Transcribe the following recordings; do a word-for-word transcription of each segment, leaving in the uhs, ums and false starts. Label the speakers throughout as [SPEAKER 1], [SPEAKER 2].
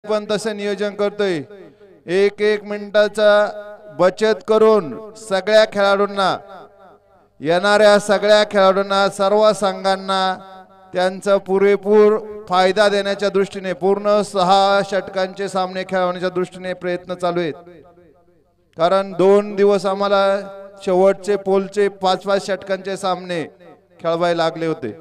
[SPEAKER 1] पण तसे नियोजन करतोय, एक एक मिनिटाचा बचत करून सगळ्या खेळाडूंना, येणाऱ्या सगळ्या खेळाडूंना, सर्व संघांना त्यांचा पुरेपूर फायदा देण्याच्या दृष्टीने पूर्ण सहा षटकांचे सामने खेळवण्याच्या दृष्टीने प्रयत्न चालू आहेत. कारण दोन दिवस आम्हाला शेवटचे पोलचे पाच पाच षटकांचे सामने खेळवायला लागले होते.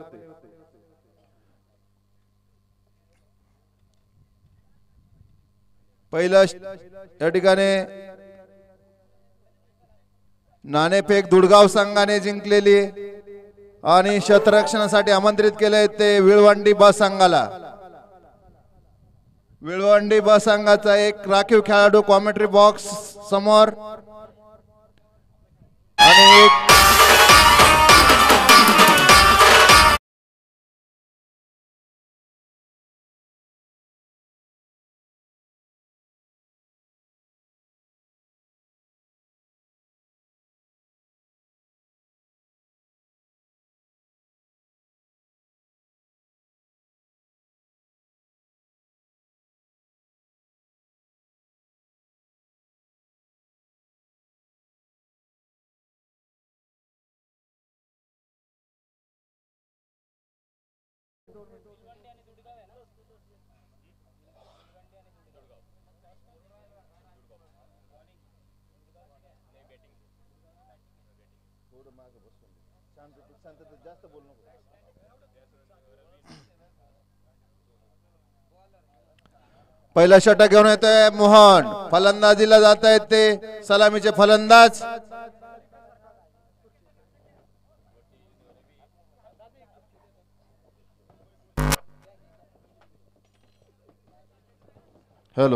[SPEAKER 1] पहिलं या ठिकाणी नाणेफेक दुडगाव संघाने जिंकलेली आणि क्षेत्ररक्षणासाठी आमंत्रित केले ते विळवंडी ब संघाला. विळवंडी ब संघाचा एक राखीव खेळाडू कॉमेंट्री बॉक्स समोर आणि एक पहिला षटक घेऊन येतोय मोहन. फलंदाजीला जात आहेत ते सलामीचे फलंदाज. हॅलो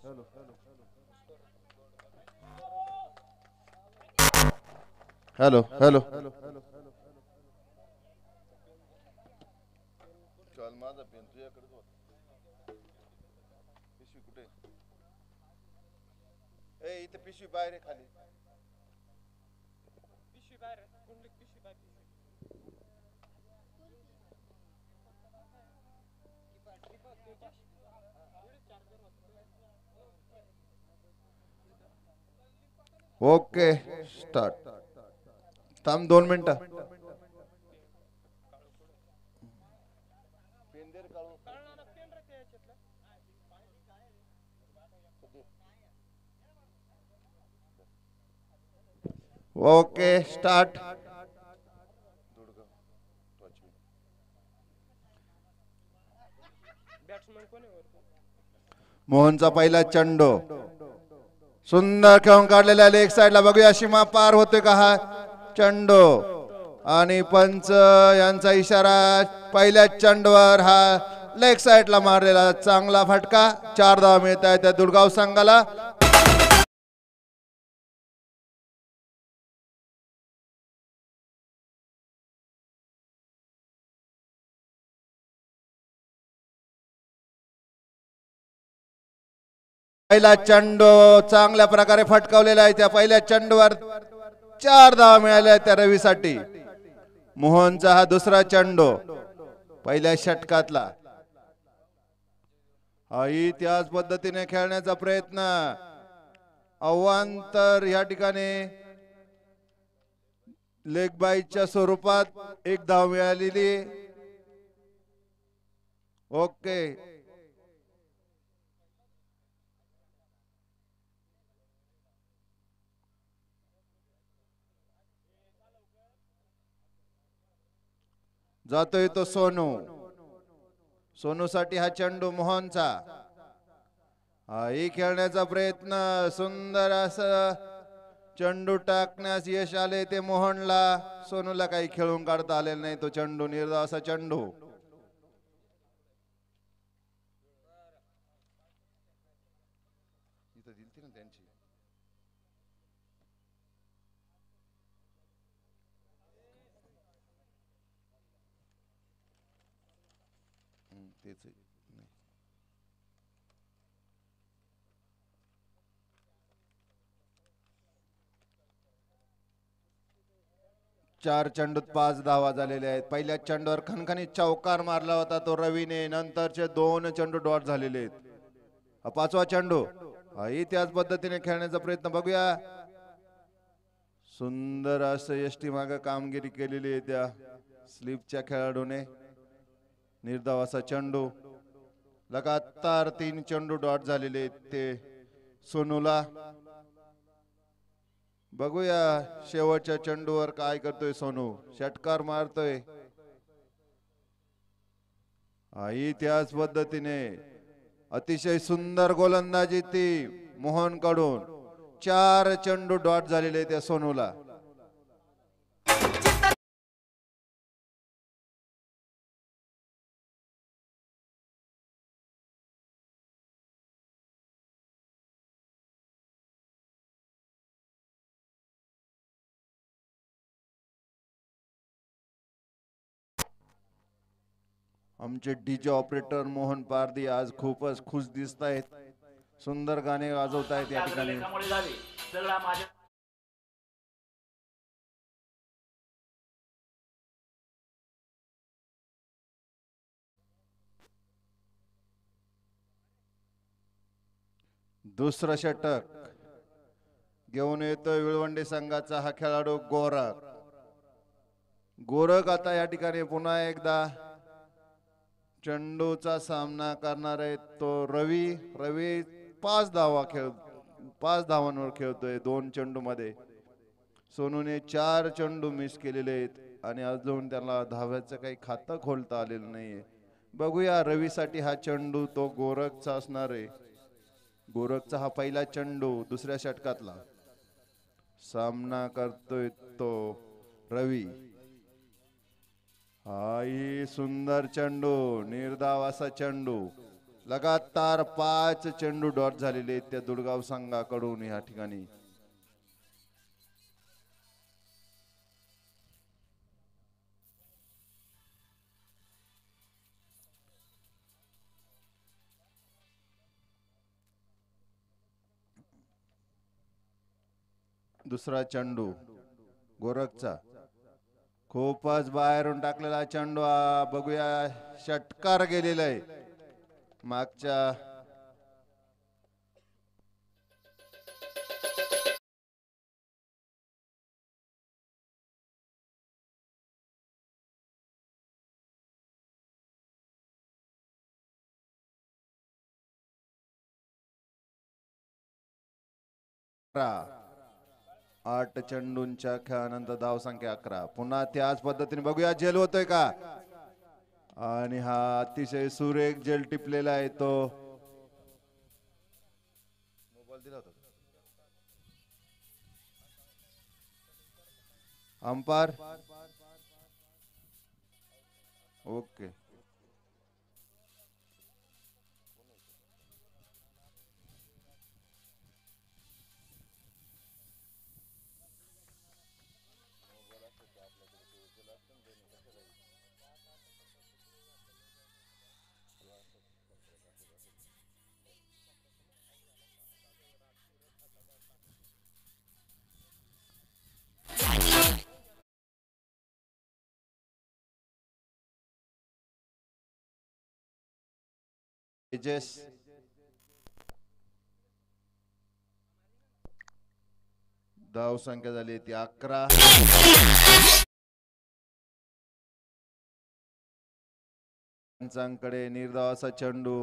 [SPEAKER 1] हॅलो हॅलो इथे पिशवी बाहेर खाली पिशवी बाहेर पिशवी बाहेर. Okay start. थांब दोन मिनिटं. Okay start. मोहनचा पहिला चेंडू सुंदर खेळून काढलेला लेग साइडला. बघूया सीमा पार होते का हा चेंडू. आणि पंच यांचा इशारा. पहिल्या चेंडूवर हा लेग साइडला मारलेला चांगला फटका. चार धावा मिळत आहेत त्या दुडगाव संघाला. पहिला चेंडू चांगल्या प्रकारे फटकावलेला आहे. त्या पहिल्या चेंडूवर चार धावा मिळाल्या त्या रवीसाठी. मोहनचा हा दुसरा चेंडू पहिल्या षटकातला. आई त्याच पद्धतीने खेळण्याचा प्रयत्न. अवांतर या ठिकाणी लेग बाईच्या स्वरूपात एक धाव मिळालेली. ओके जातोय तो सोनू. सोनू साठी हा चेंडू मोहनचा. ही खेळण्याचा प्रयत्न. सुंदर असं चेंडू टाकण्यास यश आले ते मोहनला. सोनूला काही खेळून काढता आलेला नाही तो चेंडू. निर्धाव असा चेंडू. चार चेंडूत पाच धावा झालेल्या आहेत. पहिल्या चेंडूवर खणखणीत चौकार मारला होता तो रवीने. नंतरचे दोन चेंडू डॉट झालेले आहेत. हा पाचवा चेंडू, हाही त्याच पद्धतीने खेळण्याचा प्रयत्न बघूया. सुंदर असं यष्टी मागे कामगिरी केलेली आहे त्या स्लिपच्या खेळाडूने. निर्धाव असा चेंडू, लगातार तीन चेंडू डॉट झालेले ते सोनूला. बघूया शेवटच्या चेंडूवर काय करतोय सोनू. षटकार मारतोय. आई त्याच पद्धतीने अतिशय सुंदर गोलंदाजी ती मोहन कडून. चार चेंडू डॉट झालेले त्या सोनूला. आमचे डीजे ऑपरेटर मोहन पारदी आज खूपच खुश दिसत आहेत. सुंदर गाणे वाजवत आहेत या ठिकाणी. दुसरा षटक घेऊन येतोय विळवंडे संघाचा हा खेळाडू गोरख. गोरख आता या ठिकाणी पुन्हा एकदा चेंडूचा सामना करणार आहे तो रवी. रवी पाच धावा खेळ पाच धावांवर खेळतोय दोन चेंडू मध्ये. सोनूने चार चेंडू मिस केलेले आहेत आणि अजून त्याला धाव्याचं काही खातं खोलता आलेलं नाहीये. बघूया रवीसाठी हा चेंडू तो गोरखचा असणार आहे. गोरखचा हा पहिला चेंडू दुसऱ्या षटकातला. सामना करतोय तो रवी. हाही सुंदर चेंडू, निर्धाव असा चेंडू. लगातार पाच चेंडू डॉट झालेले त्या दुडगाव संघाकडून या ठिकाणी. दुसरा चेंडू गोरखचा, खूपच बाहेरून टाकलेला चेंडू. बघूया षटकार गेलेला आहे मागच्या. आठ चेंडूंच्या खेळानंतर धाव संख्या अकरा. पुन्हा त्याच पद्धतीने बघूया जेल होतोय का. आणि हा अतिशय सुरेख जेल टिपलेला आहे तो. मोबाईल दिला होता अंपायर. ओके. तेजस धाव संख्या झाली ती अकरा. पंचांकडे निर्धाव असा चेंडू.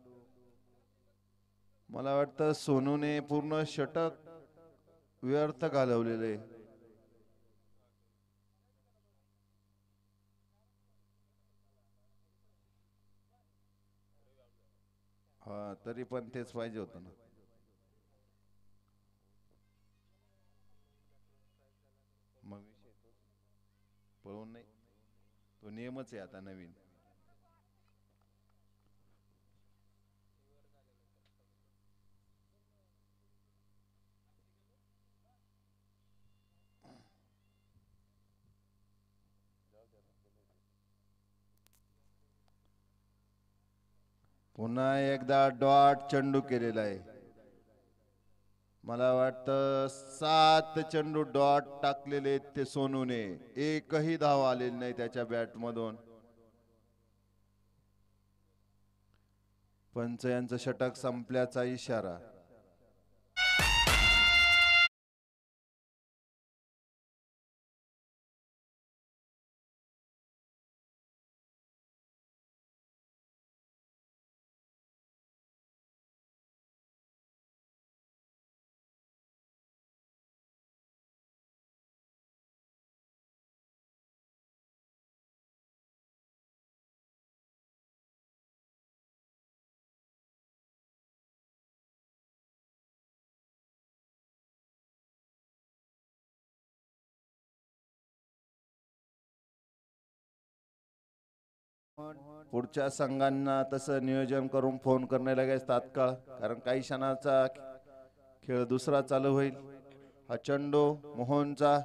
[SPEAKER 1] मला वाटतं सोनूने पूर्ण षटक व्यर्थ घालवलेले. हा तरी पण तेच पाहिजे होतं ना. मग पळवून नाही, तो नियमच आहे आता नवीन. पुन्हा एकदा डॉट चेंडू केलेला आहे. मला वाटतं सात चेंडू डॉट टाकलेले ते सोनूने. एकही धाव आलेली नाही त्याच्या बॅट मधून. पंच यांचं षटक संपल्याचा इशारा. पुढच्या संघांना तसं नियोजन करून फोन करणे लगेच तात्काळ, कारण काही क्षणाचा खेळ दुसरा चालू होईल. हा चेंडू मोहनचा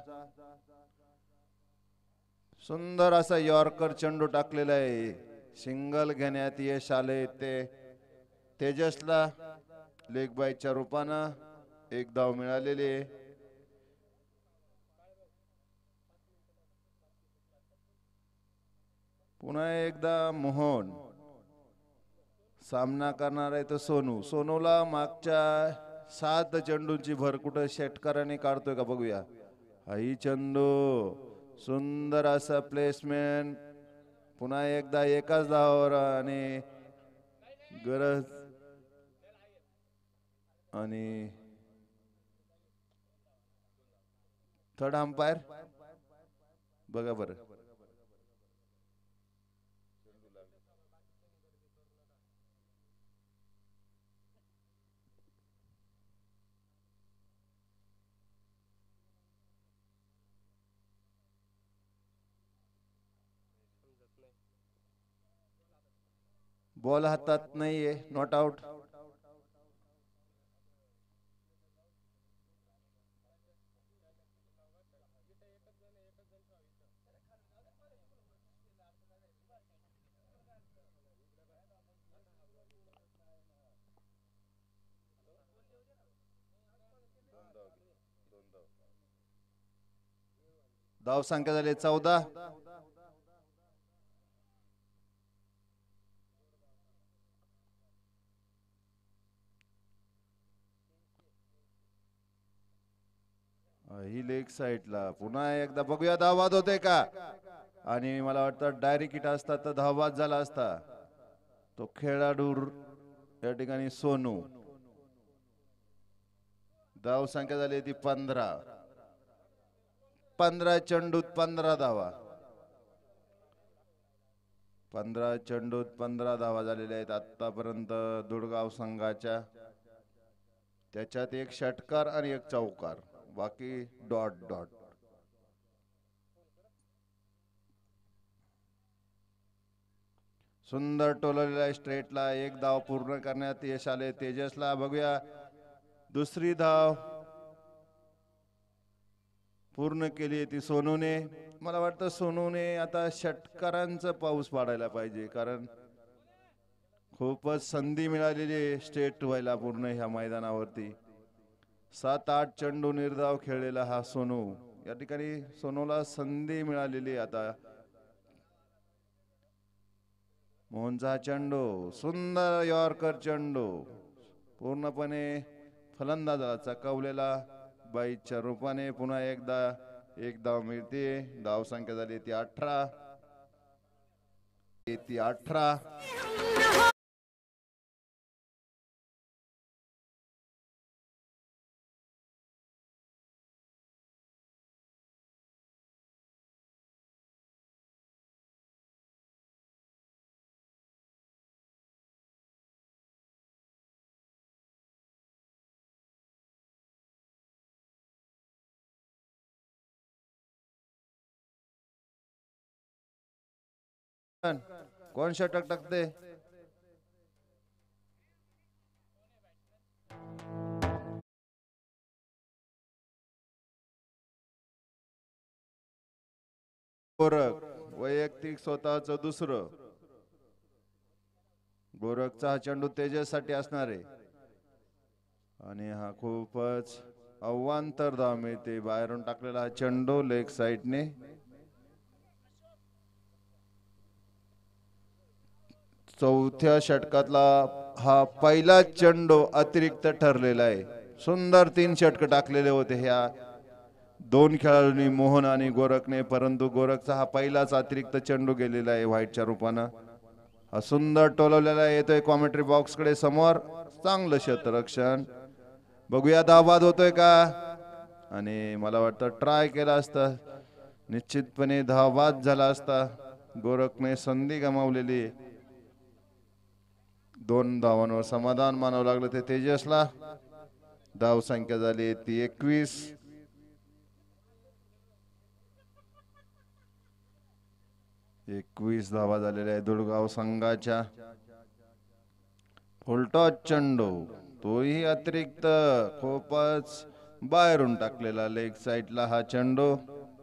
[SPEAKER 1] सुंदर असा यॉर्कर चेंडू टाकलेला आहे. सिंगल घेण्यात यश आले ते तेजसला. लेग बायच्या रूपानं एक धाव मिळालेली आहे. पुन्हा एकदा मोहन सामना करणार आहे तो सोनू. सोनूला मागच्या सात चेंडूंची भर कुठं षटकाराने काढतोय का बघूया. हाही चेंडू सुंदर असा प्लेसमेंट. पुन्हा एकदा एकाच धावावर आणि गरज आणि थर्ड अंपायर बघा बरं. बॉल हातात नाहीये, नॉट आउट. धाव संख्या झाली चौदा. ही लेग साईडला पुन्हा एकदा बघूया धावबाद होते का. आणि मला वाटतं डायरेक्ट हिट असता तर धावबाद झाला असता. तो खेळाडू या ठिकाणी सोनू. धाव संख्या झाली ती पंधरा. पंधरा चेंडूत पंधरा धावा. पंधरा चेंडूत पंधरा धावा झालेल्या आहेत आतापर्यंत दुडगाव संघाच्या. त्याच्यात एक षटकार आणि एक चौकार, बाकी डॉट डॉट. सुंदर टोललेला स्ट्रेटला एक धाव पूर्ण करण्यात यश आले तेजसला. बघूया दुसरी धाव पूर्ण केली ती सोनूने. मला वाटतं सोनूने आता षटकारांचा पाऊस पाडायला पाहिजे, कारण खूपच संधी मिळालेली स्टेट व्हायला पूर्ण ह्या मैदानावरती. सात आठ चेंडू निर्धाव खेळलेला हा सोनू. या ठिकाणी सोनूला संधी मिळालेली. आता मोहनचा चेंडू सुंदर यॉर्कर चेंडू पूर्णपणे फलंदाजाचा कवलेला बाईच्या रूपाने. पुन्हा एकदा एक धाव मिळते. धाव संख्या झाली ती अठरा. ती अठरा. कोण षटक टाकते. गोरख वैयक्तिक स्वतःच दुसरं. गोरखचा हा चेंडू तेजससाठी असणार आहे आणि हा खूपच अवांतर धाव मिळते. बाहेरून टाकलेला हा चेंडू लेग साइडने. चौथ्या षटकातला हा पहिला चेंडू अतिरिक्त ठरलेला आहे. सुंदर तीन षटक टाकलेले होते ह्या दोन खेळाडूंनी, मोहन आणि गोरखने, परंतु गोरखचा हा पहिलाच अतिरिक्त चेंडू गेलेला आहे व्हाईटच्या रूपानं. हा सुंदर टोलवलेला येतोय कॉमेंट्री बॉक्स कडे समोर. चांगलं क्षेत्ररक्षण. बघूया धावबाद होतोय का, आणि मला वाटतं ट्राय केला असता निश्चितपणे धावबाद झाला असता. गोरखने संधी गमावलेली. दोन धावांवर समाधान मानावं लागलं ते तेजसला. धाव संख्या झाली ती एकवीस. एकवीस धावा झालेल्या आहे दुर्गाव संघाच्या. फुलटॉस चेंडू, तोही अतिरिक्त खूपच बाहेरून टाकलेला लेग साइडला हा चेंडू.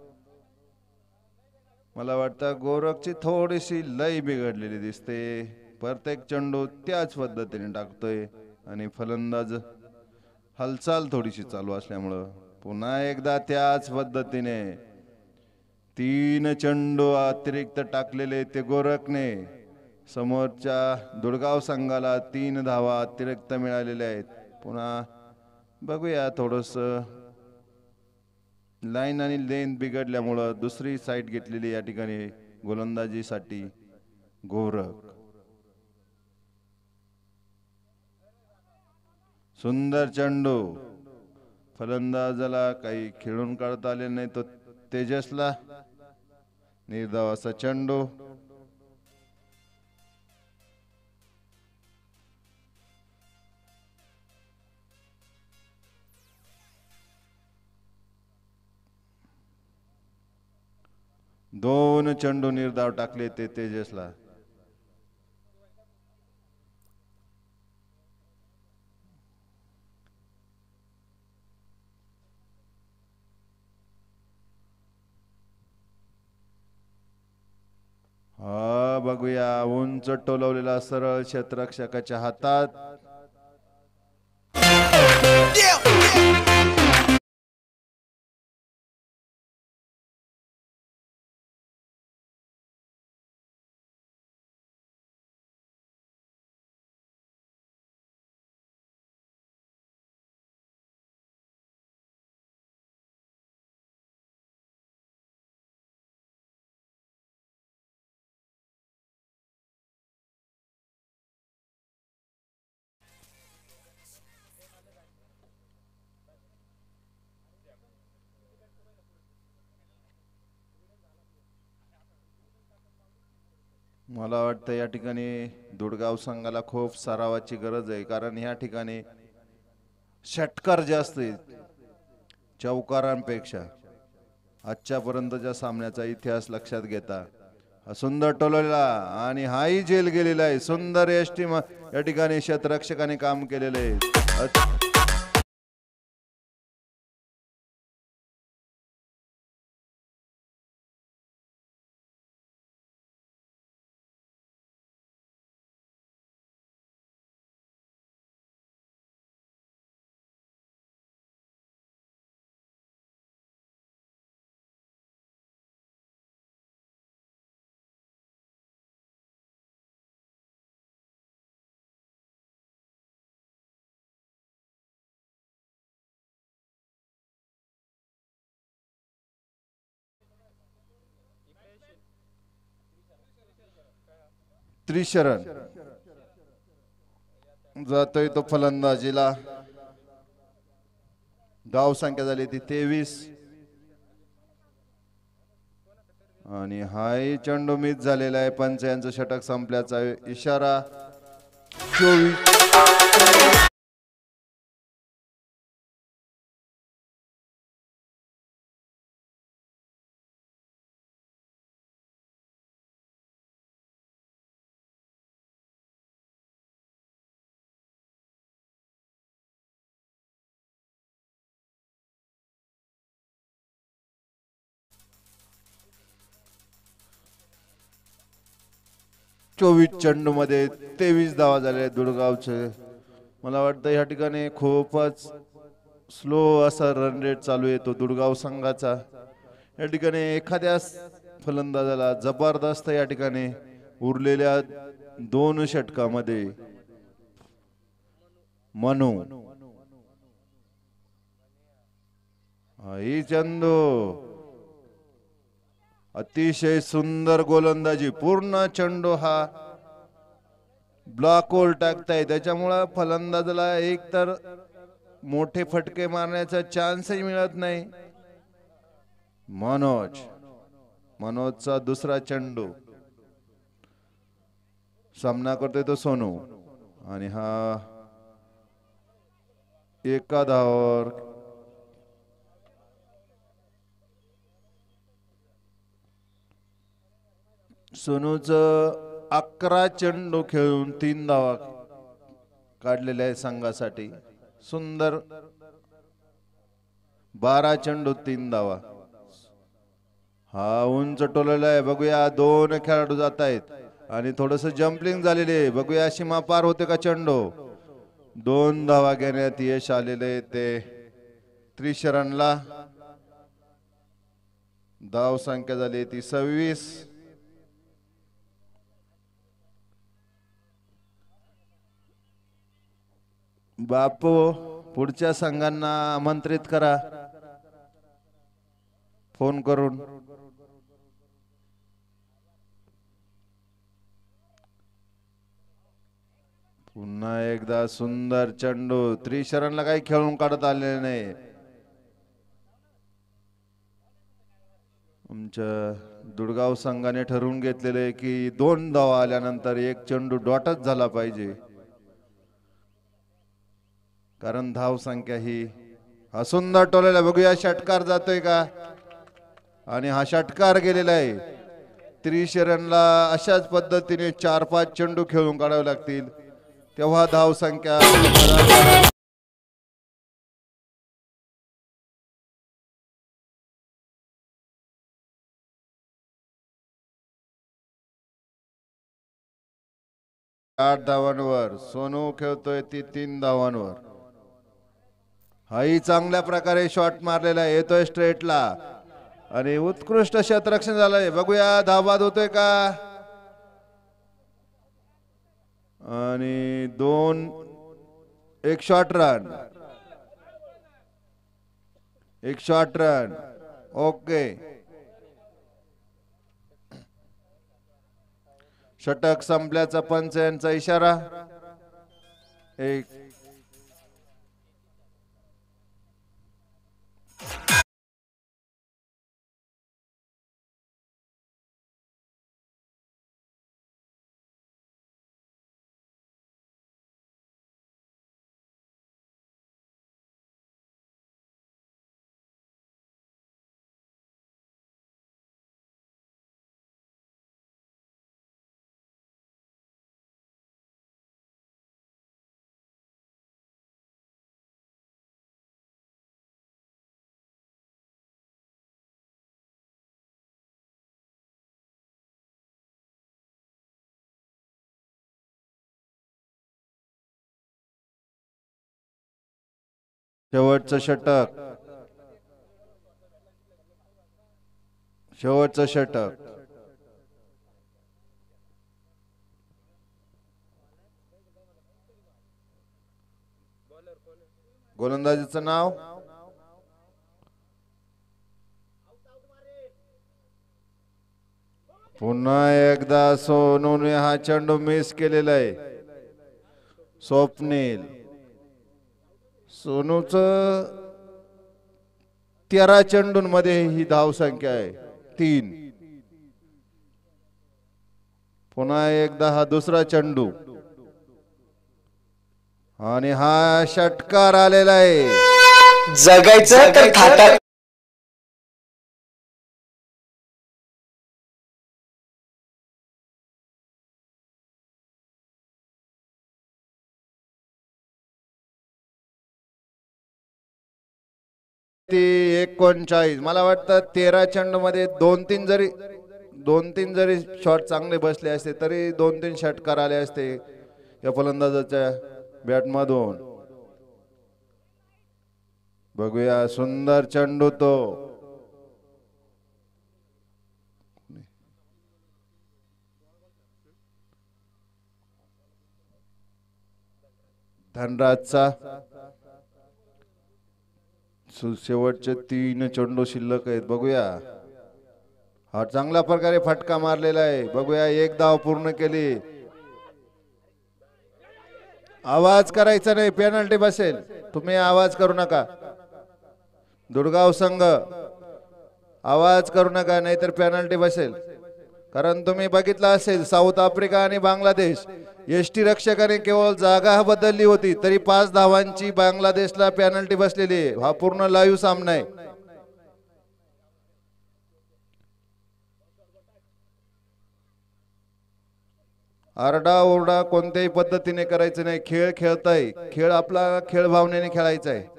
[SPEAKER 1] मला वाटतं गोरखची थोडीशी लय बिघडलेली दिसते. प्रत्येक चेंडू त्याच पद्धतीने टाकतोय आणि फलंदाज हालचाल थोडीशी चालू असल्यामुळं पुन्हा एकदा त्याच पद्धतीने तीन चेंडू अतिरिक्त टाकलेले ते गोरखने. समोरच्या दुर्गाव संघाला तीन धावा अतिरिक्त मिळालेल्या आहेत. पुन्हा बघूया, थोडस लाईन आणि लेंथ बिघडल्यामुळं दुसरी साईड घेतलेली या ठिकाणी गोलंदाजीसाठी गोरख. सुंदर चेंडू, फलंदाजाला काही खेळून काढता आले नाही तो तेजसला. निर्धाव असा चेंडू. दोन चेंडू निर्धाव टाकले ते तेजसला. हा बघूया, उंच टोलवलेला सरळ क्षेत्ररक्षकाच्या हातात. मला वाटतं या ठिकाणी दुर्गाव संघाला खूप सरावाची गरज आहे, कारण या ठिकाणी षटकार जास्त आहेत चौकारांपेक्षा. आजच्या पर्यंतच्या सामन्याचा इतिहास लक्षात घेता सुंदर टोलवलेला आणि हाही जेल गेलेला आहे. सुंदर एसटी या ठिकाणी क्षेत्ररक्षकाने काम केलेले आहे. त्रिशरण जातोय तो फलंदाजीला. धाव संख्या झाली ती तेवीस आणि हाय चेंडू मिस झालेला आहे. पंच यांचं षटक संपल्याचा इशारा. चोवीस चोवीस चेंडू मध्ये तेवीस धावा झाले दुर्गावचे. मला वाटतं या ठिकाणी खूपच स्लो असा रन रेट चालू येतो दुर्गाव संघाचा. या ठिकाणी एखाद्या फलंदाजाला जबरदस्त या ठिकाणी उरलेल्या दोन षटकामध्ये मनू ही चंदू अतिशय सुंदर गोलंदाजी पूर्ण चेंडू हा ब्लॉकवर टाकताय त्याच्यामुळे फलंदाजाला एक तर मोठे फटके मारण्याचा चान्सही मिळत नाही। मनोज मनोजचा दुसरा चेंडू सामना करतोय तो सोनू आणि हा एका धावावर सोनूच अकरा चेंडू खेळून तीन धावा काढलेल्या आहे संघासाठी। सुंदर बारा चेंडू तीन धावा हा उंच टोललेला आहे। बघूया दोन खेळाडू जात आहेत आणि थोडस जंपलिंग झालेले बघूया सीमा पार होते का चेंडू। दोन धावा घेण्यात यश आलेले ते त्रिशरणला धाव संख्या झाली ती सव्वीस। बापू पुढच्या संघांना आमंत्रित करा फोन करून। पुन्हा एकदा सुंदर चेंडू त्रिशरणला काही खेळून काढत आलेले नाही। आमच्या दुडगाव संघाने ठरवून घेतलेले की दोन धावा आल्यानंतर एक चेंडू डॉटच झाला पाहिजे कारण धाव संख्या ही हा सुंदर टोलेला बघूया षटकार जातोय का आणि हा षटकार गेलेला आहे। त्रिशरणला अशाच पद्धतीने चार पाच चेंडू खेळून काढावे लागतील तेव्हा धाव संख्या आठ धावांवर सोनू खेळतोय ती तीन धावांवर। हाही चांगल्या प्रकारे शॉट मारलेला आहे येतोय स्ट्रेटला आणि उत्कृष्ट क्षेत्ररक्षण झालंय बघूया धावबाद होतोय का आणि दोन एक शॉट रन एक शॉट रन ओके। षटक संपल्याचा पंच यांचा इशारा एक शेवटचं षटक शेवटचं षटक गोलंदाजीचं नाव पुन्हा एकदा सोनूने हा चेंडू मिस केलेला आहे। स्वप्नील सोनूच तेरा चेंडूंमध्ये ही धाव संख्या आहे तीन। पुन्हा एकदा हा दुसरा चेंडू आणि हा षटकार आलेला आहे।
[SPEAKER 2] जगायचं तर थाटात
[SPEAKER 1] ती एकोणचाळीस मला वाटतं तेरा चेंडू मध्ये दोन तीन जरी दोन तीन जरी शॉट चांगले बसले असते तरी दोन तीन षटकार आले असते या फलंदाजाच्या बॅट मधून। बघूया सुंदर चेंडू तो धनराजचा शेवटचे तीन चेंडू शिल्लक आहेत, बघूया. हा चांगल्या प्रकारे फटका मारलेला आहे, बघूया. एक धाव पूर्ण केली. आवाज करायचा नाही, पेनल्टी बसेल. तुम्ही आवाज करू नका. दुर्गाव संघ आवाज करू नका, नाहीतर पेनल्टी बसेल. कारण तुम्ही बघितलं असेल साऊथ आफ्रिका आणि बांगलादेश, यष्टी रक्षकाने केवळ जागा बदलली होती तरी पाच धावांची बांगलादेशला पेनल्टी बसलेली आहे. हा पूर्ण लाईव्ह सामना आहे. आरडा ओरडा कोणत्याही पद्धतीने करायचं नाही. खेळ खेळताय, खेळ आपला खेळ भावनेने खेळायचा आहे.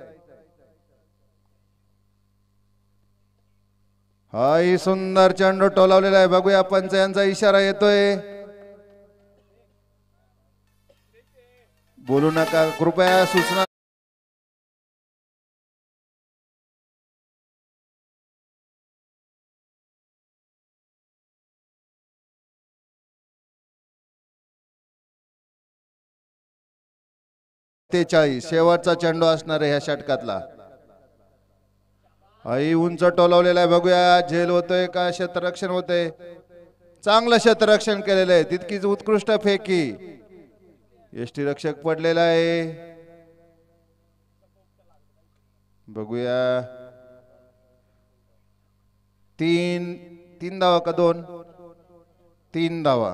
[SPEAKER 1] हा ही सुंदर चेंडू टोलावलेला आहे, बघूया. पंच यांचा इशारा येतोय. बोलू नका कृपया, सूचना. तेचाळीस शेवटचा चेंडू असणार आहे ह्या षटकातला. आई उंच टोलावलेला आहे, बघूया. झेल होतोय का क्षेत्ररक्षण होतंय? चांगलं क्षेत्ररक्षण केलेलं आहे, तितकीच उत्कृष्ट फेकी. यष्टी रक्षक पडलेला आहे, बघूया. तीन तीन धावा का दोन? तीन धावा.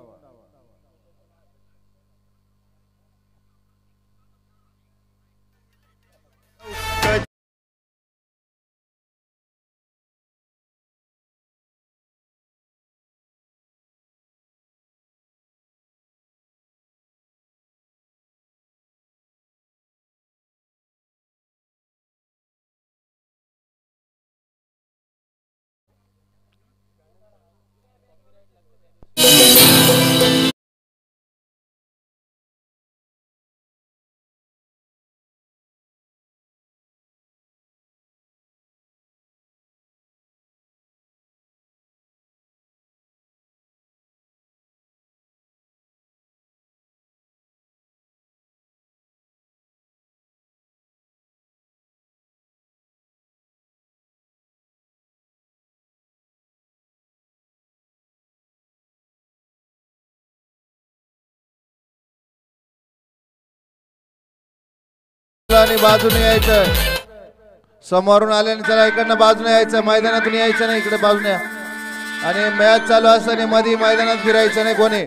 [SPEAKER 1] बाजूने यायचं, समोरून आल्याने चला इकडनं बाजूने यायचं, मैदानातून यायचं नाही, इकडे बाजूने. आणि मॅच चालू असताना मध्ये मैदानात फिरायचं नाही कोणी.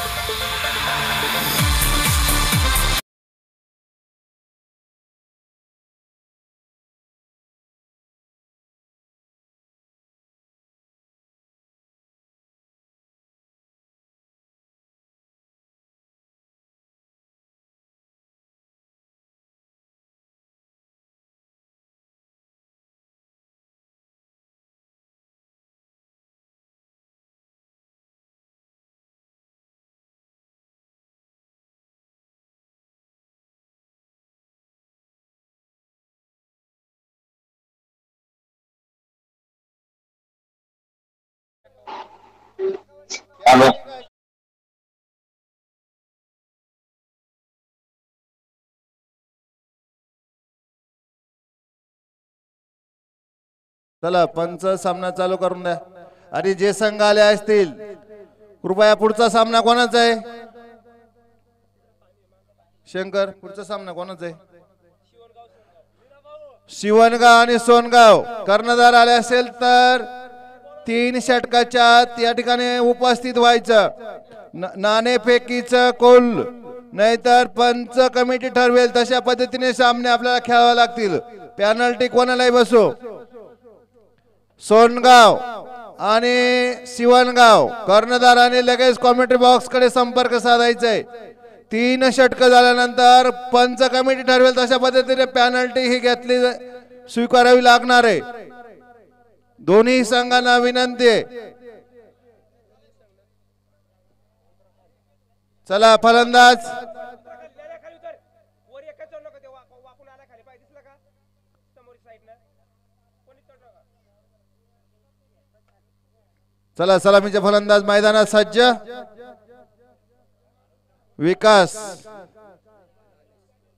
[SPEAKER 2] हॅलो.
[SPEAKER 1] चला पंच सामना चालू करून द्या. आणि जे संघ आले असतील कृपया, पुढचा सामना कोणाचा आहे? शंकर, पुढचा सामना कोणाचा आहे? शिवणगाव आणि सोनगाव. कर्णधार आले असेल तर तीन षटकाच्या या ठिकाणी उपस्थित व्हायचं. नाणेफेकीचं कौल नाहीतर पंच कमिटी ठरवेल तशा पद्धतीने सामने आपल्याला खेळावे लागतील. पेनल्टी कोणालाही बसो. सोनगाव आणि शिवणगाव कर्णधाराने लगेच कॉमेंट्री बॉक्स कडे संपर्क साधायचा आहे. तीन षटक झाल्यानंतर पंच कमिटी ठरवेल तशा पद्धतीने पेनल्टी ही घेतली स्वीकारावी लागणार आहे. दोन्ही संघांना विनंती आहे. चला फलंदाज. चला सलामीचे फलंदाज मैदानात सज्ज. विकास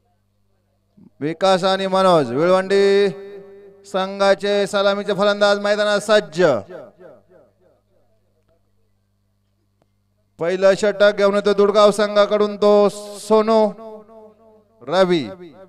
[SPEAKER 1] विकास आणि मनोज विळवंडी संघाचे सलामीचे फलंदाज मैदानात सज्ज. पहिलं षटक घेऊन येतो दुडगाव संघाकडून तो सोनू रवी.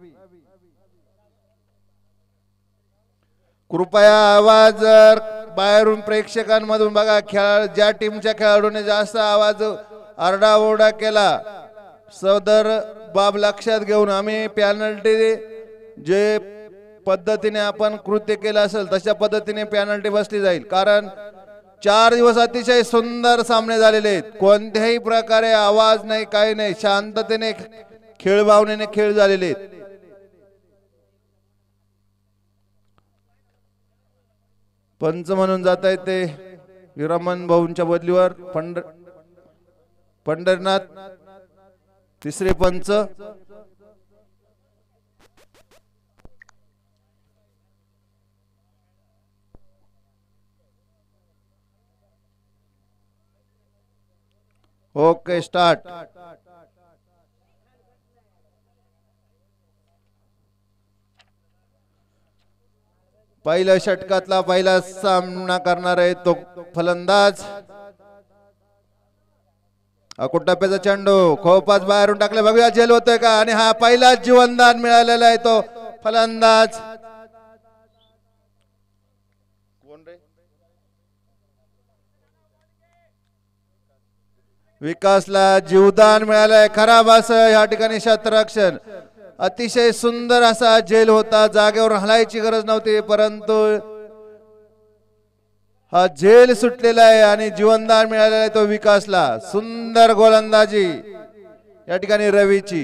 [SPEAKER 1] कृपया आवाज जर बाहेरून प्रेक्षकांमधून बघा. खेळ ज्या टीमच्या खेळाडूने जास्त आवाज आरडाओरडा केला सदर बाब लक्षात घेऊन आम्ही पेनल्टी जे पद्धतीने आपण कृत्य केलं असेल तशा पद्धतीने पेनल्टी बसली जाईल. कारण चार दिवस अतिशय सुंदर सामने झालेले आहेत. कोणत्याही प्रकारे आवाज नाही काही नाही शांततेने खेळ भावनेने खेळ झालेले आहेत. पंच म्हणून जात आहेत ते विरमन भाऊंच्या बदलीवर पंढर पंढरनाथ तिसरे पंच. Okay start. पहिल्या षटकातला पहिला सामना करणार आहे तो फलंदाज. अकुटप्प्याचा चेंडू खोपाच बाहेरून टाकले. बघूया झेल होतोय का. आणि हा पहिला जीवनदान मिळालेला आहे तो फलंदाज कोण रे विकासला जीवदान मिळालंय. खराब असं या ठिकाणी क्षेत्ररक्षण अतिशय सुंदर असा झेल होता. जागेवर हलायची गरज नव्हती परंतु हा झेल सुटलेला आहे आणि जीवनदान मिळालेला आहे तो विकासला. सुंदर गोलंदाजी या ठिकाणी रवीची.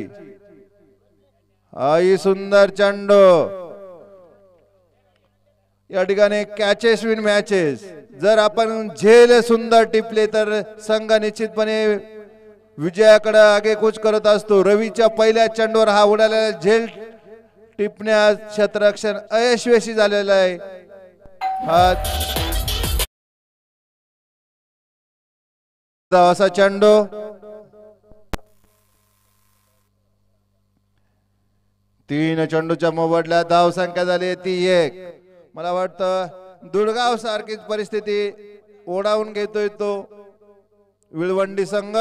[SPEAKER 1] आई सुंदर चेंडू या ठिकाणी कॅचेस विन मॅचेस. जर आपण झेल सुंदर टिपले तर संघ निश्चितपणे विजयाकडे आगेकूच करत असतो. रवीच्या पहिल्या चेंडूवर हा उडालेला झेल टिपण्यात क्षेत्ररक्षण अयशस्वी झालेला आहे. हा असा चेंडू तीन चेंडूच्या मोबदल्यात धाव संख्या झाली ती एक. मला वाटतं दुडगाव सारखीच परिस्थिती ओढावून घेतोय तो विळवंडी संघ.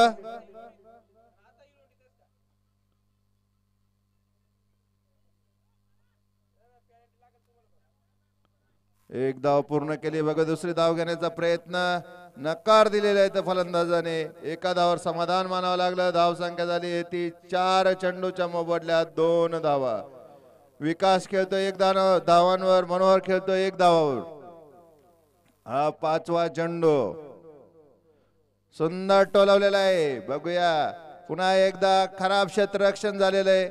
[SPEAKER 1] एक धाव पूर्ण केली. बघा दुसरी धाव घेण्याचा प्रयत्न नकार दिलेला आहे त्या फलंदाजाने. एका धावावर समाधान मानावं लागलं. धाव संख्या झाली ती चार चेंडूच्या मोबदल्यात दोन धावा. विकास खेळतोय एक धावांवर. मनोहर खेळतोय एक धावावर. हा पाचवा चेंडू सुंदर टोलवलेला आहे. बघूया पुन्हा एकदा खराब क्षेत्ररक्षण झालेलं आहे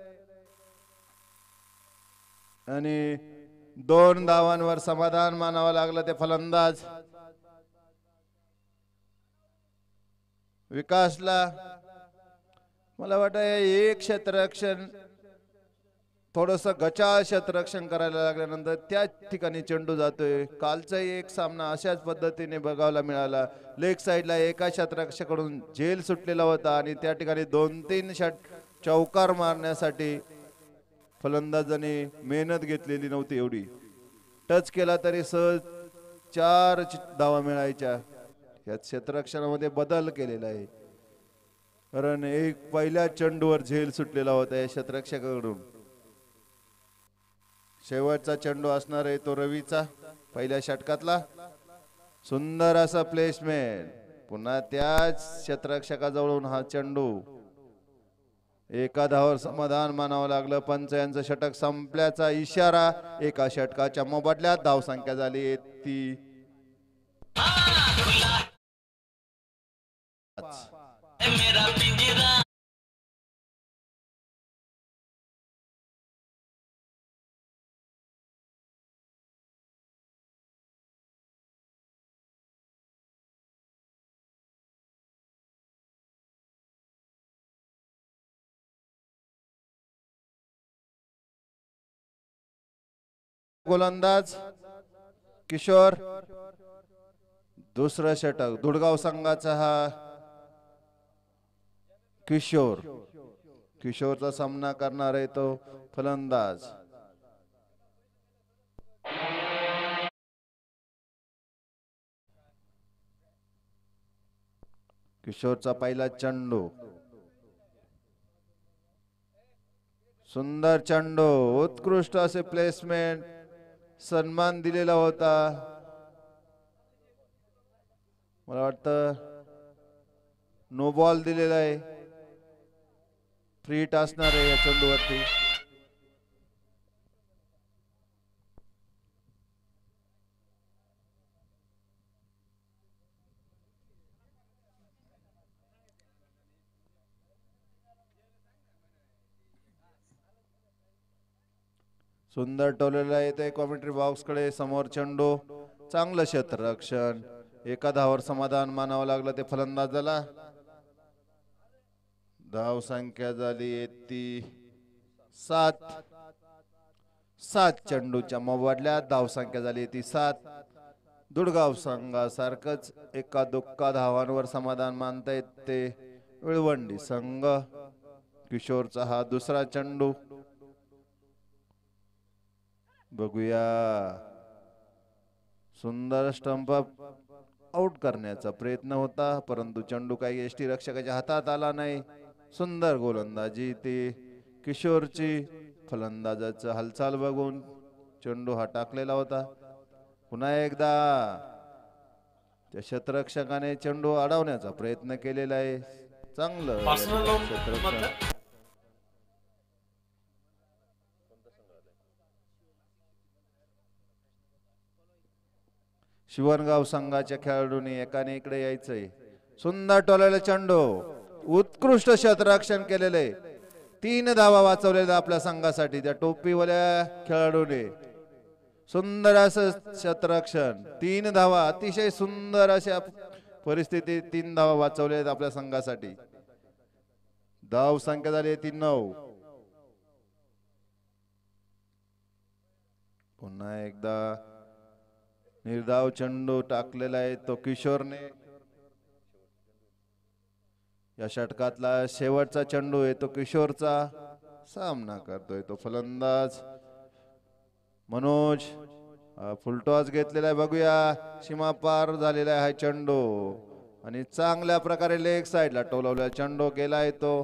[SPEAKER 1] आणि दोन धावांवर समाधान मानावं लागलं ते फलंदाज विकासला. मला वाटतं एक क्षेत्ररक्षण थोडस गचाळ क्षेत्ररक्षण करायला लागल्यानंतर त्या ठिकाणी चेंडू जातोय. कालचा एक सामना अशाच पद्धतीने बघायला मिळाला. लेग साइडला एका क्षेत्ररक्षकाकडून झेल सुटलेला होता आणि त्या ठिकाणी दोन तीन षट चौकार मारण्यासाठी फलंदाजाने मेहनत घेतलेली नव्हती. एवढी टच केला तरी सहज चार धावा मिळायच्या. या क्षेत्ररक्षणामध्ये बदल केलेला आहे कारण एक पहिल्या चेंडूवर झेल सुटलेला होता या क्षेत्ररक्षकाकडून. शेवटचा चेंडू असणार आहे तो रवीचा पहिल्या षटकातला. सुंदर असा प्लेसमेंट. पुन्हा त्याच क्षेत्ररक्षकाजवळून हा चेंडू. एका धावावर समाधान मानावं लागलं. पंच यांचं षटक संपल्याचा इशारा. एका षटकाच्या मोबदल्यात धाव संख्या झाली ती गोलंदाज किशोर. दुसरं षटक दुडगाव संघाचा हा किशोर किशोरचा सामना करणार आहे तो फलंदाज. किशोरचा पहिला चेंडू, सुंदर चेंडू, उत्कृष्ट असे प्लेसमेंट, सन्मान दिलेला होता. मला वाटतं नो बॉल दिलेला आहे, फ्री हिट असणार आहे या चेंडूवरती. सुंदर टोलेला येते कॉमेंट्री बॉक्स कडे. समोर चेंडू, चांगलं क्षेत्ररक्षण, एका धावावर समाधान मानावं लागलं ते फलंदाजाला. धाव संख्या झाली ती सात. सात चेंडूच्या मोबदल्यात धाव संख्या झाली ती सात. दुडगाव संघासारखंच एका दुक्का धावांवर समाधान मानतायत ते विळवंडी संघ. किशोरचा हा दुसरा चेंडू, बघूया. सुंदर स्टंप आउट करण्याचा प्रयत्न होता, परंतु चेंडू काही यष्टी रक्षकाच्या हातात आला नाही. सुंदर गोलंदाजी ती किशोरची. फलंदाजाचं हालचाल बघून चेंडू हा टाकलेला होता. पुन्हा एकदा त्या क्षेत्ररक्षकाने चेंडू अडवण्याचा प्रयत्न केलेला आहे. चांगलं क्षेत्ररक्षण. शिवणगाव संघाच्या खेळाडूंनी एकाने इकडे यायचंय. सुंदर टोलेला चेंडू, उत्कृष्ट क्षेत्ररक्षण केलेले, तीन धावा वाचवलेल्या आपल्या संघासाठी त्या टोपीवाल्या खेळाडूने. सुंदर असं क्षेत्ररक्षण, तीन धावा, अतिशय सुंदर अशा परिस्थितीत तीन धावा वाचवल्या आपल्या संघासाठी. धाव संख्या झाली ती नऊ. पुन्हा एकदा निर्धाव चेंडू टाकलेला आहे तो किशोरने. या षटकातला शेवटचा चेंडू आहे तो किशोरचा. सामना करतोय तो फलंदाज मनोज. फुलटॉस घेतलेला आहे, बघूया. सीमा पार झालेला आहे चेंडू आणि चांगल्या प्रकारे लेग साइडला टोलवला चेंडू गेलाय तो.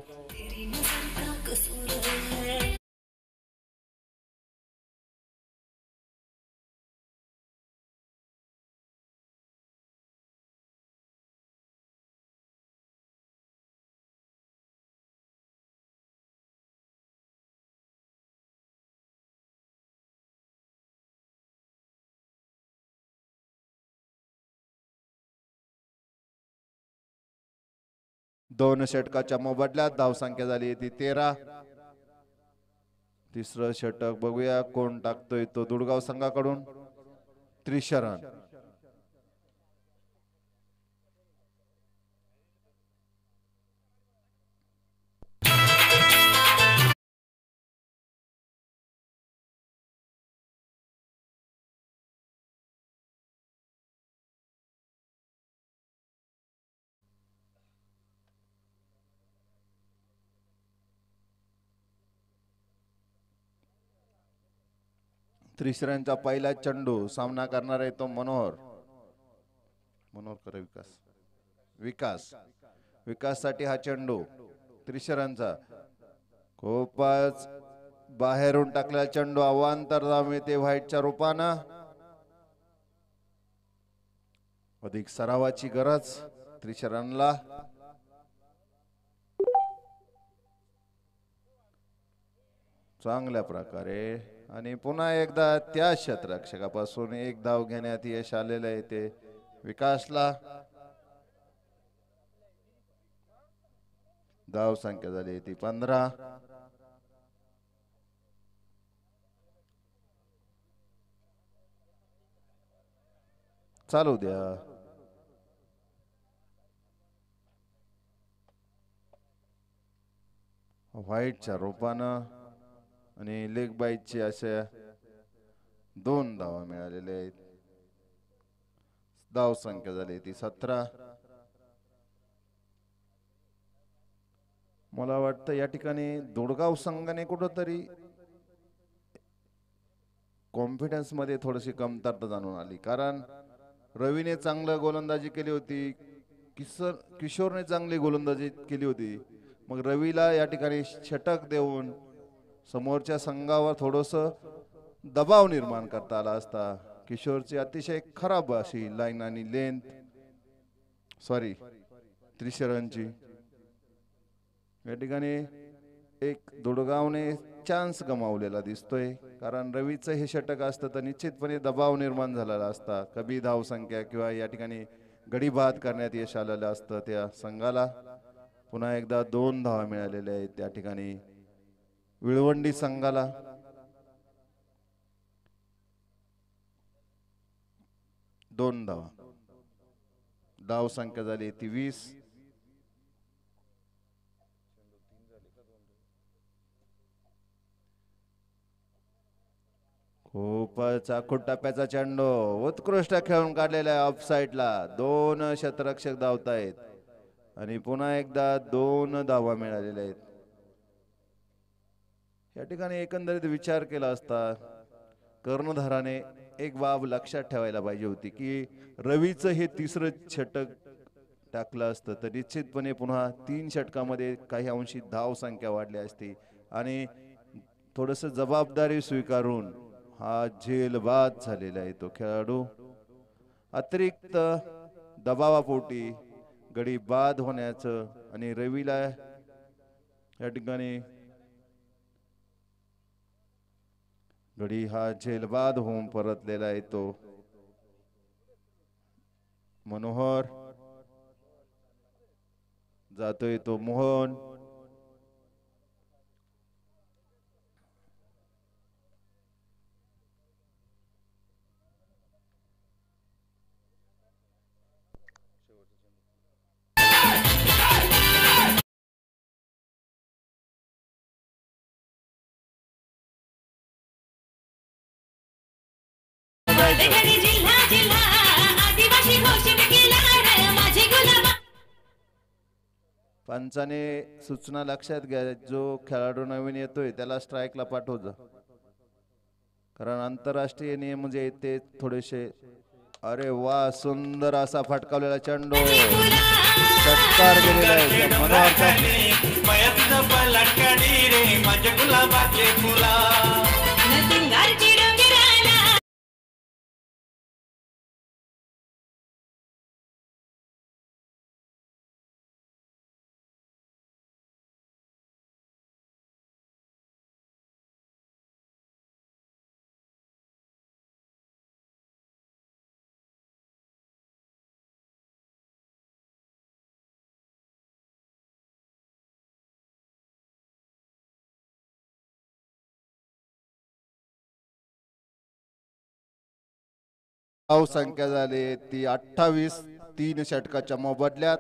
[SPEAKER 1] दोन षटकाच्या मोबदल्यात धाव संख्या झाली ती तेरा. तिसरं षटक बघूया कोण टाकतोय तो दुडगाव संघाकडून. त्रिशरण. त्रिशरणचा पहिला चेंडू, सामना करणार आहे तो मनोहर. मनोहर करे विकास विकास विकास साठी हा चेंडू त्रिशरणचा. खूपच बाहेरून टाकलेला चेंडू, अवांतर धाव मिळते व्हाईटच्या रूपानं. अधिक सरावाची गरज त्रिशरणला. चांगल्या प्रकारे आणि पुन्हा एकदा त्या क्षेत्ररक्षकापासून एक धाव घेण्यात यश आलेलं आहे ते विकासला. धाव संख्या झाली ती पंधरा. चालू द्या. व्हाईटच्या रूपानं आणि लेग बाईटची अशा दोन धावा मिळालेल्या आहेत. धाव संख्या झाली ती सतरा. मला वाटतं या ठिकाणी दोडगाव संघाने कुठंतरी कॉन्फिडन्स मध्ये थोडीशी कमतरता जाणून आली, कारण रवीने चांगलं गोलंदाजी केली होती, किशोर किशोरने चांगली गोलंदाजी केली होती, मग रवीला या ठिकाणी षटक देऊन समोरच्या संघावर थोडस दबाव निर्माण करता आला असता. किशोरची अतिशय खराब अशी लाईन आणि लेंथ सॉरी त्रिशरणची या ठिकाणी एक दोडगावने चान्स गमावलेला दिसतोय, कारण रवीचं हे षटक असतं तर निश्चितपणे दबाव निर्माण झालेला असता, कमी धाव संख्या किंवा या ठिकाणी गडी बाद करण्यात यश आलेलं असतं त्या संघाला. पुन्हा एकदा दोन धावा मिळालेल्या आहेत त्या ठिकाणी विळवंडी संघाला. दोन धावा, धाव संख्या झाली ती वीस. खूपच आखूड टप्प्याचा चेंडू उत्कृष्ट खेळून काढलेला आहे ऑफ साइडला. दोन शतरक्षक धावतायत आणि पुन्हा एकदा दोन धावा मिळालेल्या आहेत. या ठिकाणी एकंदरीत विचार केला असता कर्णधाराने एक बाब लक्षात ठेवायला पाहिजे होती की रवीचं हे तिसरं षटक टाकलं असतं तर निश्चितपणे पुन्हा तीन षटकामध्ये काही अंशी धाव संख्या वाढली असती आणि थोडस जबाबदारी स्वीकारून हा झेलबाद झालेला आहे तो खेळाडू. अतिरिक्त दबावापोटी गडी बाद होण्याचं आणि रवीला या ठिकाणी गडी हा झेलबाद होऊन परतलेला आहे तो. मनोहर जातोय तो मोहन. पंचाने सूचना लक्षात घ्या, जो खेळाडू नवीन येतोय त्याला स्ट्राईकला पाठवजा, कारण आंतरराष्ट्रीय नियम जे ते थोडेसे. अरे वा, सुंदर असा फटकावलेला चेंडू षटकार गेलेला आहे मनोहरचा. धाव संख्या झाली ती अठ्ठावीस. तीन षटकाच्या मोबदल्यात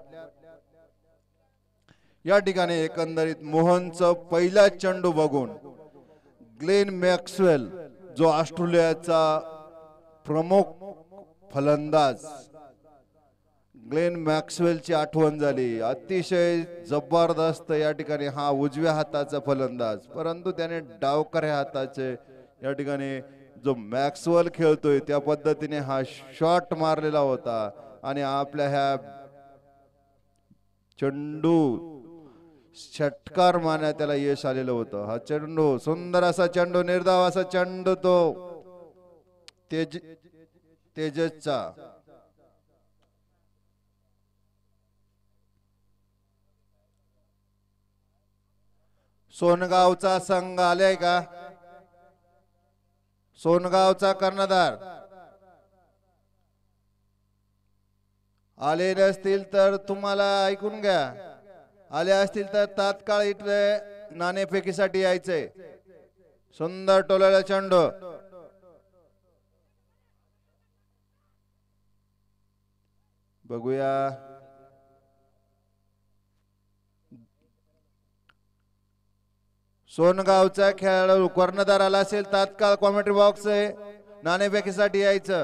[SPEAKER 1] या ठिकाणी एकंदरीत मोहनचं पहिला चेंडू बघून ग्लेन मॅक्सवेल जो ऑस्ट्रेलियाचा प्रमुख फलंदाज ग्लेन मॅक्सवेलची आठवण झाली. अतिशय जबरदस्त या ठिकाणी हा उजव्या हाताचा फलंदाज, परंतु त्याने डावकऱ्या हाताचे या ठिकाणी जो मॅक्सवेल खेळतोय त्या पद्धतीने हा शॉट मारलेला होता आणि आपल्या ह्या चेंडू षटकार मारण्यात त्याला यश आलेलं होतं. हा चेंडू सुंदर असा चेंडू, निर्धाव असा चेंडू तो तेज तेजसचा. सोनगावचा संघ आलाय का? सोनगावचा कर्णधार आले नसतील तर तुम्हाला ऐकून घ्या, आले असतील तर तात्काळ इथे नाणेफेकीसाठी यायचंय. सुंदर टोलेला चेंडू बघूया. सोनगावचा खेळाडू कर्णधार आला असेल तात्काळ कॉमेंट्री बॉक्स आहे, नाणेफेकीसाठी यायचं.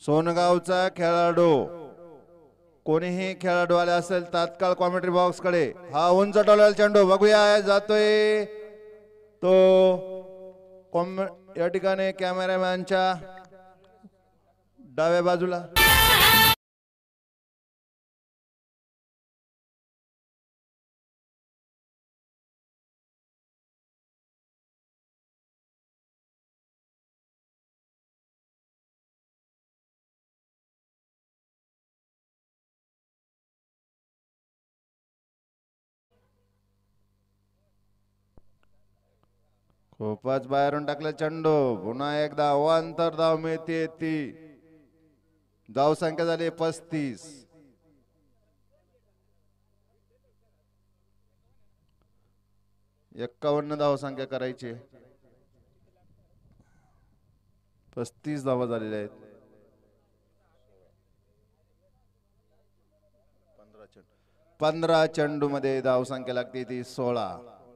[SPEAKER 1] सोनगावचा खेळाडू कोणीही खेळाडू आले असेल तात्काळ कॉमेंट्री बॉक्स कडे हा उंच टोलेला चेंडू बघूया जातोय तो कॉम या ठिकाणी कॅमेरामॅनच्या डाव्या बाजूला खूपच बाहेरून टाकला चेंडू पुन्हा एकदा अवांतर धाव मिळते ती धाव संख्या झाली पस्तीस एक्कावन्न धाव संख्या करायची पस्तीस धावा झालेल्या आहेत पंधरा चेंडू मध्ये धाव संख्या लागते ती सोळा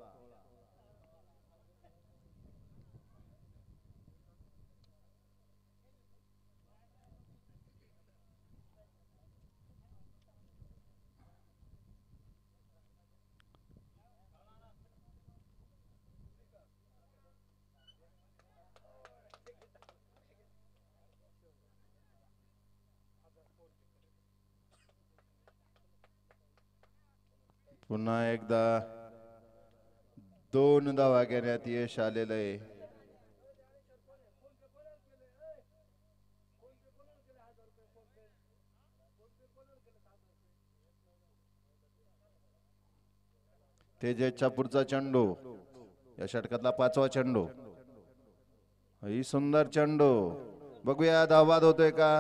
[SPEAKER 1] पुन्हा एकदा दोन धावा घेण्यात यश आलेलं आहे तेजसच्या पुढचा चेंडू या षटकातला पाचवा चेंडू ही सुंदर चेंडू बघूया धावबाद होतोय का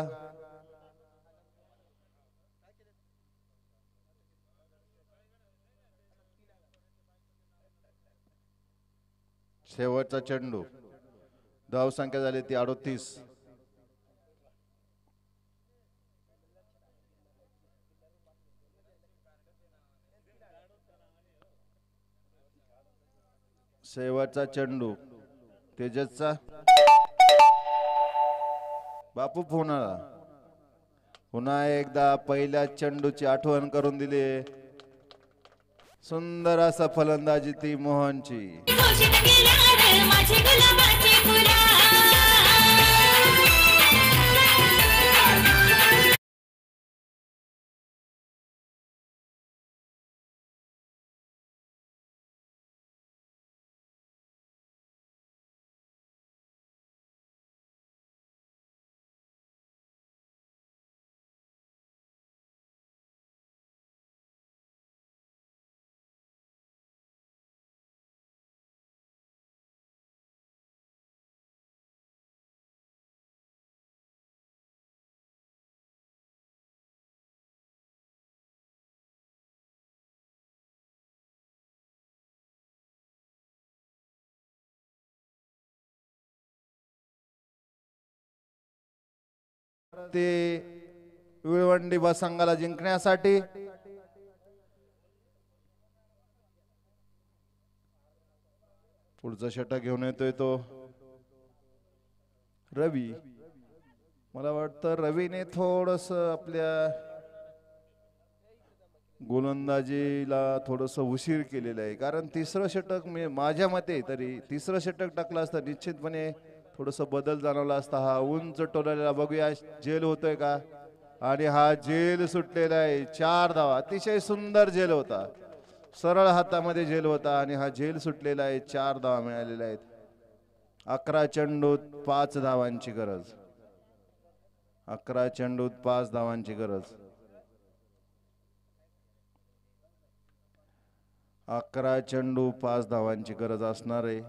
[SPEAKER 1] शेवटचा चेंडू धाव संख्या झाली ती अडोतीस शेवटचा चेंडू तेजसचा बापू फोन आला पुन्हा एकदा पहिल्या चेंडूची आठवण करून दिली सुंदर असा फलंदाजी ती मोहनची ते विळवंडी बसंगाला जिंकण्यासाठी पुढचा षटक घेऊन येतोय तो रवी मला वाटतं रवीने थोडस आपल्या गोलंदाजीला थोडस उशीर केलेलं आहे कारण तिसरं षटक मी माझ्या मते तरी तिसरं षटक टाकलं असतं निश्चितपणे थोडस बदल जाणवला असता हा उंच टोलाला बघूया जेल होतोय का आणि हा जेल सुटलेला आहे चार धावा अतिशय सुंदर जेल होता सरळ हातामध्ये जेल होता आणि हा जेल सुटलेला आहे चार धावा मिळालेल्या आहेत अकरा चेंडूत पाच धावांची गरज अकरा चेंडूत पाच धावांची गरज अकरा चेंडू पाच धावांची गरज असणार आहे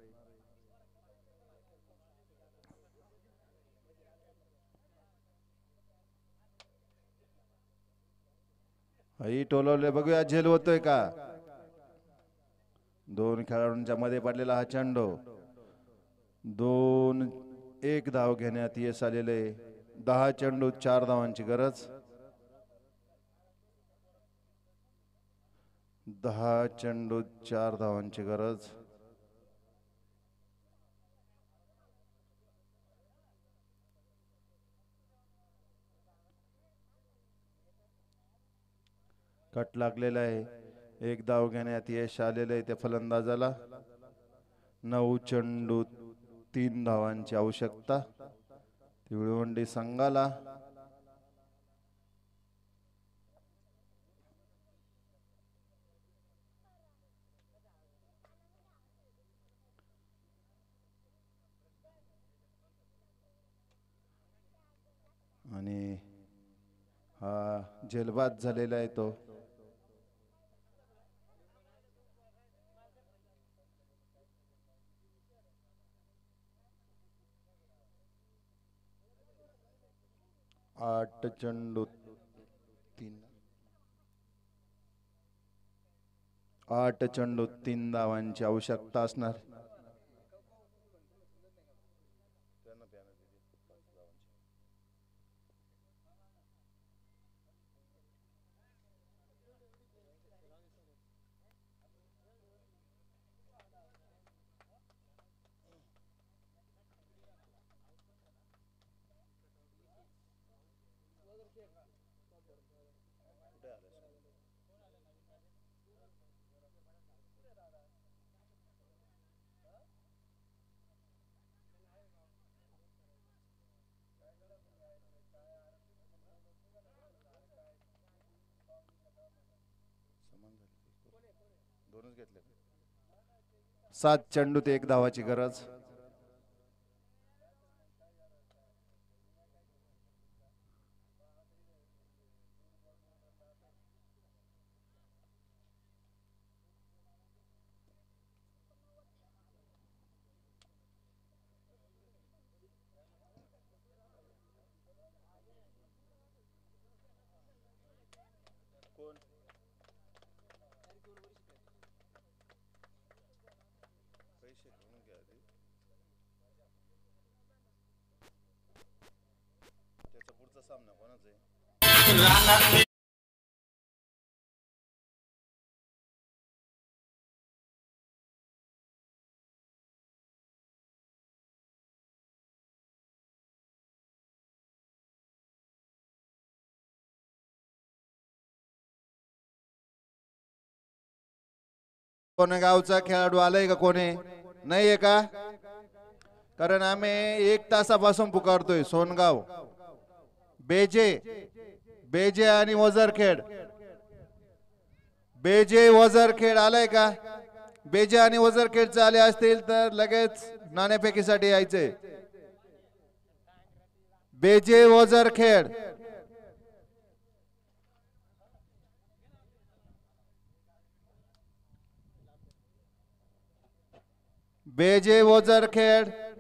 [SPEAKER 1] ही टोलवले बघूया झेल होतोय का दोन खेळाडूंच्या मध्ये पडलेला हा चेंडू दोन एक धाव घेण्यात यश आलेले दहा चेंडू चार धावांची गरज दहा चेंडू चार धावांची गरज कट लागलेला आहे. एक धाव घेण्यात यश आलेलं आहे त्या फलंदाजाला. नऊ चेंडू तीन धावांची आवश्यकता भिवंडी संघाला. आणि हा झेलबाद झालेला आहे तो. आठ चेंडू तीन आठ चेंडू तीन धावांची आवश्यकता असणार. सात चेंडूत एक धावाची गरज. कोणी गावचा खेळाडू आलाय का? कोणी नाहीये का? कारण आम्ही एक तासापासून पुकारतोय. सोनगाव, बेजे बेजे आणि वजरखेड. बेजे वजरखेड आलाय का? बेजे आणि वजरखेडचे आले असतील तर लगेच नाणेफेकीसाठी यायचे. बेजे वजरखेड. बेजे वजरखेड